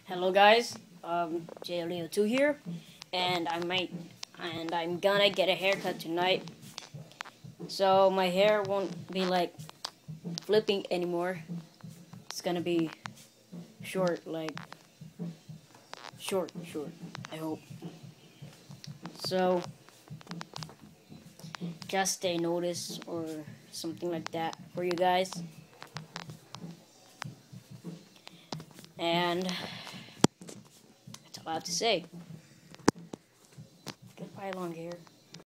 Hello guys, JLeo2 here, and I'm gonna get a haircut tonight, so my hair won't be like flipping anymore. It's gonna be short, like short, I hope. So just a notice or something like that for you guys, and that's all I have to say. Goodbye, long hair.